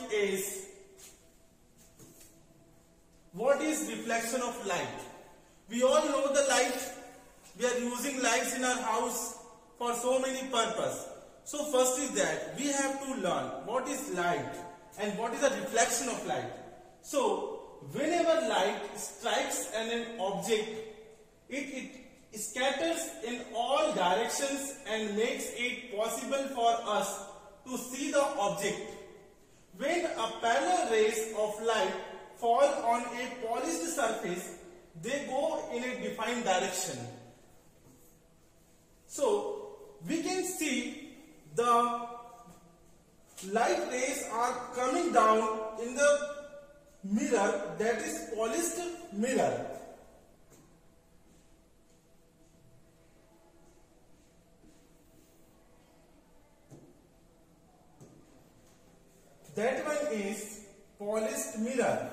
is what is reflection of light. We all know the light. We are using lights in our house for so many purposes. So first is that we have to learn what is light and what is the reflection of light. So whenever light strikes an object, it scatters in all directions and makes it possible for us to see the object. When a parallel rays of light fall on a polished surface, they go in a defined direction. So we can see the light rays are coming down in the mirror, that is polished mirror. That one is polished mirror.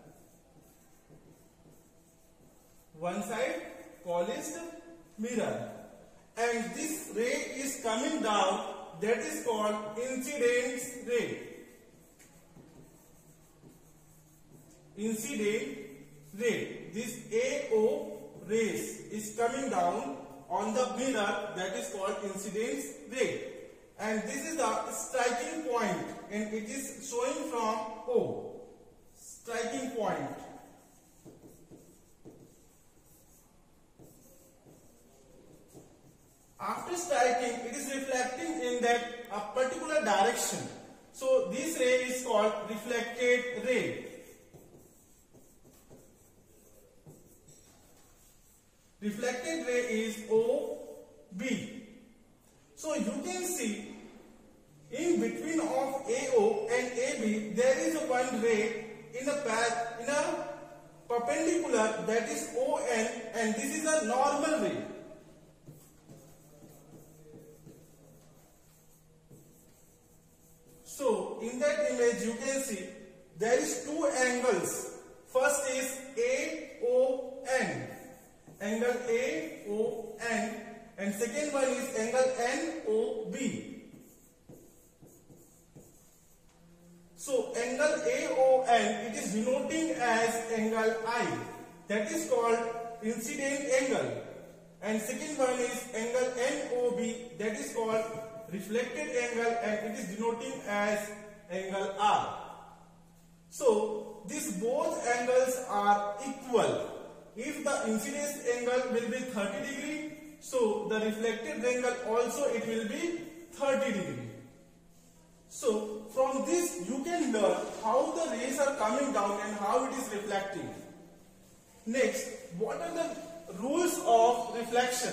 One side polished mirror. And this ray is coming down, that is called incident ray. Incident ray. This AO rays is coming down on the mirror, that is called incident ray. And this is the striking point, and it is showing from O. Striking point. After striking, it is reflecting in that a particular direction. So this ray is called reflected ray. Reflected ray is OB. So you can see in between of AO and AB there is one ray in a path, in a perpendicular, that is ON, and this is a normal ray. So in that image you can see there is two angles. First is AON, angle AON, and second one is angle NOB. So angle AON, it is denoting as angle I, that is called incident angle, and second one is angle NOB, that is called reflected angle, and it is denoting as angle R. So these both angles are equal. If the incidence angle will be 30 degree, so the reflected angle also it will be 30 degree. So from this you can learn how the rays are coming down and how it is reflecting. Next, what are the rules of reflection?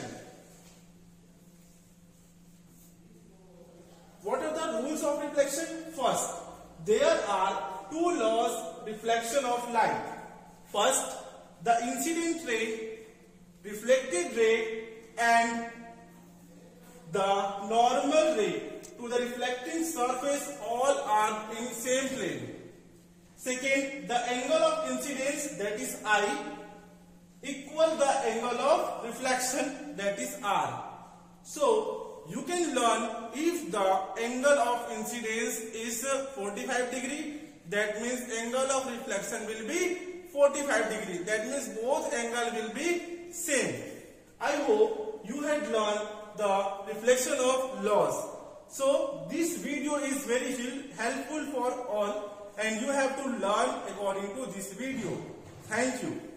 What are the rules of reflection? First, there are two laws reflection of light. First, the incident ray, reflected ray, and the normal ray to the reflecting surface all are in same plane. Second, the angle of incidence, that is I, equal the angle of reflection, that is R. So you can learn if the angle of incidence is 45 degree, that means angle of reflection will be 45 degree. That means both angle will be same. I hope you had learned the reflection of laws. So this video is very helpful for all, and you have to learn according to this video. Thank you.